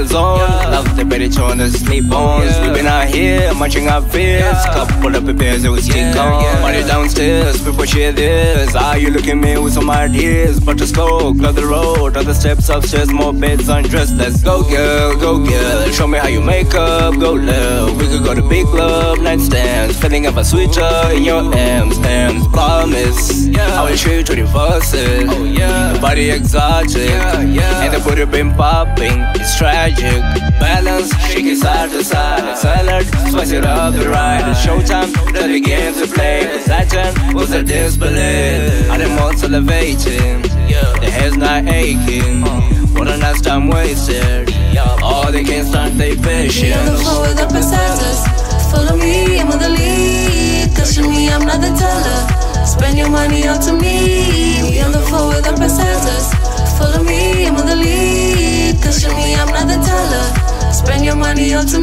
is on. Love the better trying to sleep on. We've been out here, munching our fears. Couple of beers, it was stick on. Money downstairs, people share this. Are you looking at me with some ideas? But just go, clear the road. Other steps upstairs, more beds undressed. Let's go, girl, go, girl. Show me how you make up, go love. We could go to big club, nightstands. Feeling of a switcher in your M's. Promise, I will show you to reverse it. Your body exotic, and the booty been popping. It's tragic. Balance, shake it side to side. Salad, spice it up the ride. It's showtime, the games to play. Possession was a disbelieve. I didn't want salivating, the head's not aching. What a nice time wasted. All they can't stand their patience. We on the floor with the PACESETTERS. Follow me, I'm on the lead. Caution me, I'm not the teller. Spend your money on to me. We on the floor with the PACESETTERs. Follow me, I'm on the lead. Caution me, I'm not the teller. Spend your money on to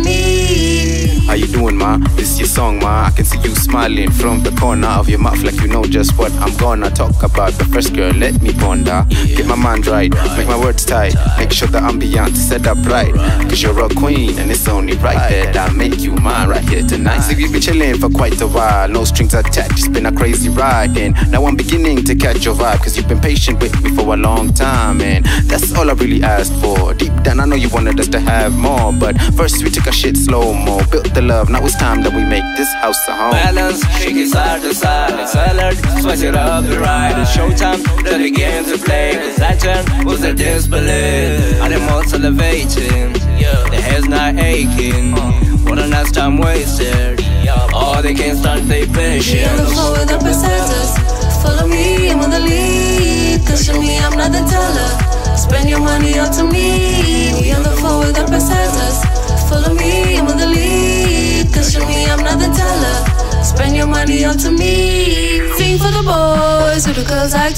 me. How you doing, ma? This your song, ma. I can see you smiling from the corner of your mouth like you know just what I'm gonna talk about. But first, girl, let me ponder. Get my mind right, make my words tight. Make sure the ambiance is set up right. Cause you're a queen and it's only right that I make you mine right here tonight. So we've been chilling for quite a while, no strings attached, it's been a crazy ride. And now I'm beginning to catch your vibe, cause you've been patient with me for a long time. And that's all I really asked for. Deep down I know you wanted us to have more, but first we took our shit slow-mo. Built the love, now it's time that we make this house a home. Balance, shake it side to side. Salad, spice it up the ride. It's showtime, the games to play. Possession was a disbelief. I didn't want salivating, the head's not aching. What a nice time wasted. All they can't stand their patience. We on the floor with the PACESETTERs. Follow me, I'm on the lead. Caution me, I'm not the teller. Spend your money on to me. We on the floor with the PACESETTERs. Follow me, I'm on the lead. Caution me, I'm not the teller. Spend your money on to me. Sing for the boys who the girls like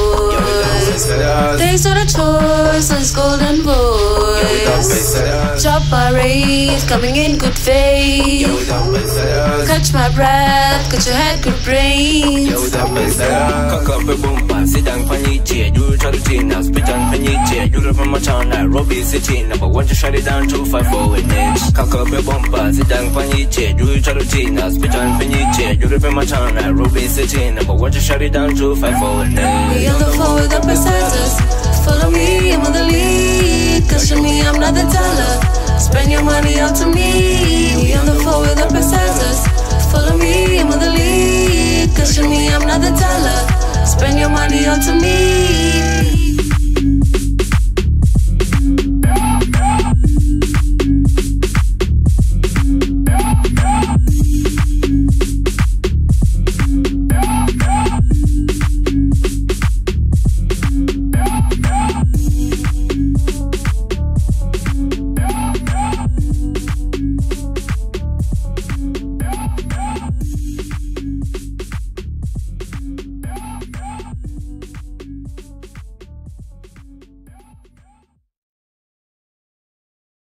toys. They saw the choice on his golden voice. Shabback Riffa coming in good faith. Catch my breath, cause your head good brains. Cock up a bumper, sit down for each year. You try to teen, I'll spit on for each year. You live from my town, Nairobi City. Number one to shut it down, 254 in it. Cock up a bumper, sit down for each year. You try to teen, I'll spit on for each year. You live in my town, Nairobi City. Number one to shut it down, 254 in it. We on the floor with the PACESETTERs. Follow me, I'm on the lead. Caution me, I'm not the teller. Spend your money on to me. We on the floor with the PACESETTERs. Follow me, I'm on the lead. Caution me, I'm not the teller. Spend your money on to me.